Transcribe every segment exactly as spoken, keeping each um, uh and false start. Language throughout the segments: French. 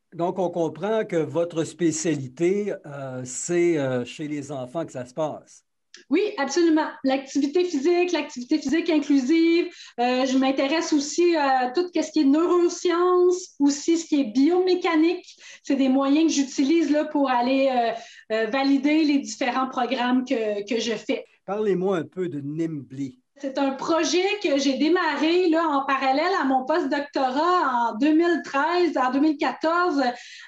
Donc, on comprend que votre spécialité, euh, c'est euh, chez les enfants que ça se passe. Oui, absolument. L'activité physique, l'activité physique inclusive. Euh, je m'intéresse aussi à tout ce qui est neurosciences, aussi ce qui est biomécanique. C'est des moyens que j'utilise là, pour aller euh, euh, valider les différents programmes que, que je fais. Parlez-moi un peu de Nimbly. C'est un projet que j'ai démarré là, en parallèle à mon post-doctorat en deux mille treize, en deux mille quatorze,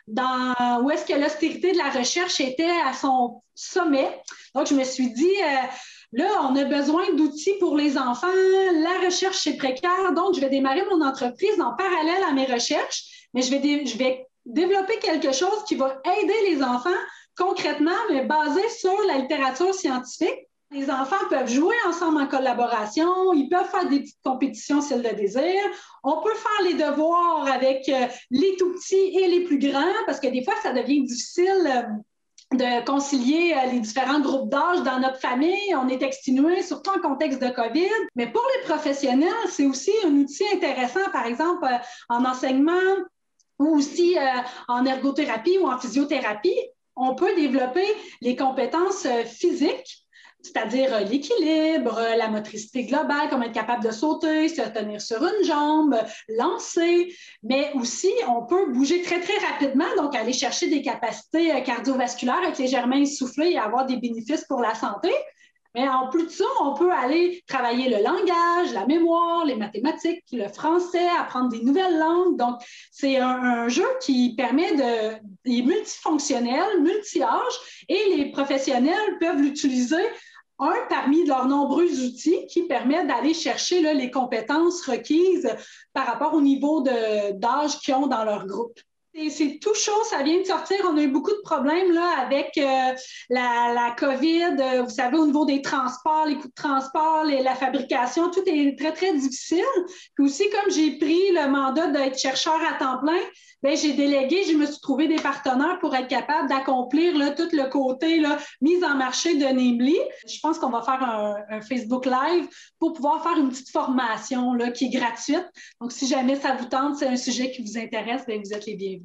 dans, où est-ce que l'austérité de la recherche était à son sommet. Donc, je me suis dit, euh, là, on a besoin d'outils pour les enfants, la recherche, c'est précaire, donc je vais démarrer mon entreprise en parallèle à mes recherches, mais je vais, dé- je vais développer quelque chose qui va aider les enfants concrètement, mais basé sur la littérature scientifique. Les enfants peuvent jouer ensemble en collaboration, ils peuvent faire des petites compétitions s'ils le désirent. On peut faire les devoirs avec euh, les tout petits et les plus grands, parce que des fois, ça devient difficile euh, de concilier euh, les différents groupes d'âge dans notre famille. On est exténué, surtout en contexte de COVID. Mais pour les professionnels, c'est aussi un outil intéressant, par exemple, euh, en enseignement ou aussi euh, en ergothérapie ou en physiothérapie. On peut développer les compétences euh, physiques, c'est-à-dire euh, l'équilibre, euh, la motricité globale, comment être capable de sauter, se tenir sur une jambe, lancer, mais aussi on peut bouger très, très rapidement, donc aller chercher des capacités euh, cardiovasculaires avec légèrement essoufflés et avoir des bénéfices pour la santé. Mais en plus de ça, on peut aller travailler le langage, la mémoire, les mathématiques, le français, apprendre des nouvelles langues. Donc, c'est un, un jeu qui permet de, il est multifonctionnel, multi-âge, et les professionnels peuvent l'utiliser un parmi leurs nombreux outils qui permettent d'aller chercher là, les compétences requises par rapport au niveau de, d'âge qu'ils ont dans leur groupe. C'est tout chaud, ça vient de sortir. On a eu beaucoup de problèmes là, avec euh, la, la COVID. Euh, vous savez, au niveau des transports, les coûts de transport, les, la fabrication, tout est très, très difficile. Puis aussi, comme j'ai pris le mandat d'être chercheur à temps plein, ben, j'ai délégué, je me suis trouvé des partenaires pour être capable d'accomplir là, tout le côté là, mise en marché de Namely. Je pense qu'on va faire un, un Facebook Live pour pouvoir faire une petite formation là, qui est gratuite. Donc, si jamais ça vous tente, c'est un sujet qui vous intéresse, ben, vous êtes les bienvenus.